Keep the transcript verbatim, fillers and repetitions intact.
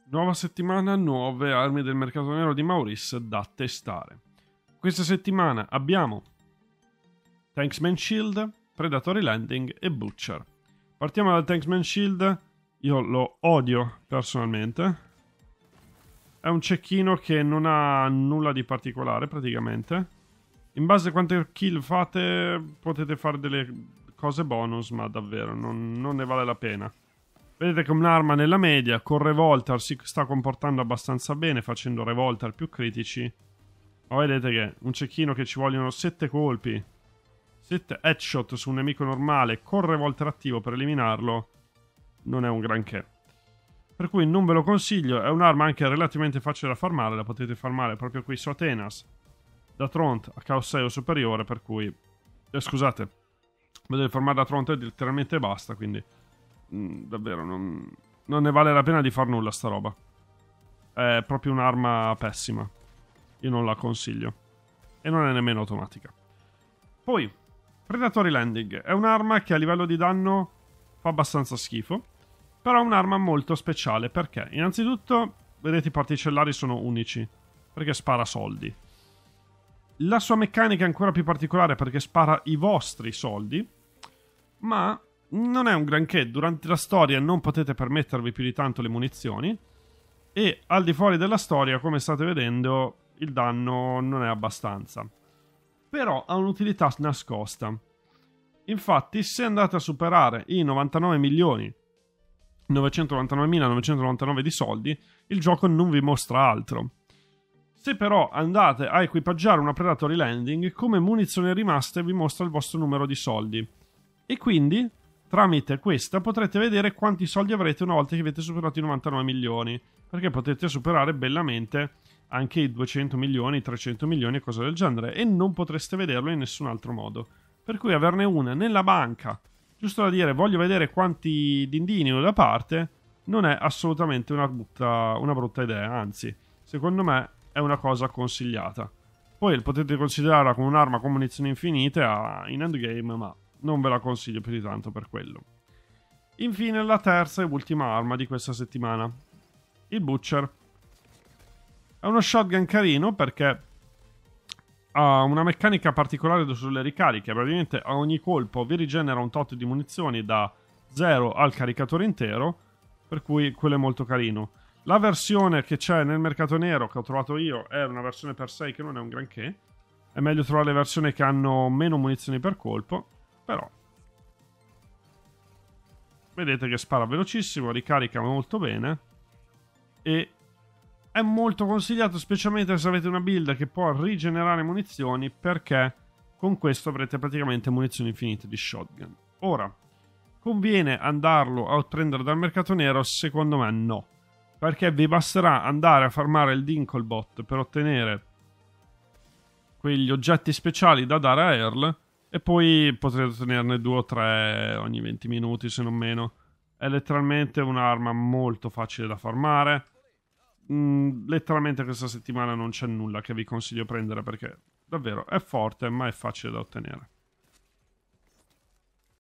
Nuova settimana, nuove armi del mercato nero di Maurice da testare. Questa settimana abbiamo Tanksman Shield, Predatory Landing e Butcher. Partiamo dal Tanksman Shield, io lo odio personalmente. È un cecchino che non ha nulla di particolare praticamente. In base a quante kill fate potete fare delle cose bonus, ma davvero non, non ne vale la pena. Vedete che un'arma nella media, con Revolter si sta comportando abbastanza bene, facendo Revolter più critici. Ma vedete che un cecchino che ci vogliono sette colpi, sette headshot su un nemico normale, con Revolter attivo per eliminarlo, non è un granché. Per cui non ve lo consiglio, è un'arma anche relativamente facile da farmare, la potete farmare proprio qui su Atenas, da Tront a Chaos sei o superiore, per cui... Eh, scusate, vedete farmare da Tront e letteralmente basta, quindi... Mm, davvero, non, non ne vale la pena di far nulla sta roba. È proprio un'arma pessima. Io non la consiglio. E non è nemmeno automatica. Poi, Predatory Landing. È un'arma che a livello di danno fa abbastanza schifo. Però è un'arma molto speciale. Perché? Innanzitutto, vedete i particellari sono unici. Perché spara soldi. La sua meccanica è ancora più particolare perché spara i vostri soldi. Ma... non è un granché, durante la storia non potete permettervi più di tanto le munizioni e al di fuori della storia, come state vedendo, il danno non è abbastanza. Però ha un'utilità nascosta. Infatti, se andate a superare i novantanove milioni novecentonovantanovemila di soldi, il gioco non vi mostra altro. Se però andate a equipaggiare una Predatory Landing, come munizioni rimaste vi mostra il vostro numero di soldi. E quindi... tramite questa potrete vedere quanti soldi avrete una volta che avete superato i novantanove milioni, perché potete superare bellamente anche i duecento milioni, i trecento milioni e cose del genere, e non potreste vederlo in nessun altro modo. Per cui averne una nella banca, giusto da dire voglio vedere quanti dindini ho da parte, non è assolutamente una brutta, una brutta idea, anzi, secondo me è una cosa consigliata. Poi potete considerarla come un'arma con munizioni infinite in endgame, ma... non ve la consiglio più di tanto per quello. Infine la terza e ultima arma di questa settimana. Il Butcher. È uno shotgun carino perché ha una meccanica particolare sulle ricariche. Praticamente a ogni colpo vi rigenera un tot di munizioni da zero al caricatore intero. Per cui quello è molto carino. La versione che c'è nel mercato nero che ho trovato io è una versione per sei che non è un granché. È meglio trovare le versioni che hanno meno munizioni per colpo. Però vedete che spara velocissimo, ricarica molto bene e è molto consigliato specialmente se avete una build che può rigenerare munizioni, perché con questo avrete praticamente munizioni infinite di shotgun. Ora, conviene andarlo a prendere dal mercato nero? Secondo me no, perché vi basterà andare a farmare il Dinklebot per ottenere quegli oggetti speciali da dare a Earl. E poi potrete ottenerne due o tre ogni venti minuti, se non meno. È letteralmente un'arma molto facile da farmare. Mm, letteralmente questa settimana non c'è nulla che vi consiglio prendere perché davvero è forte ma è facile da ottenere.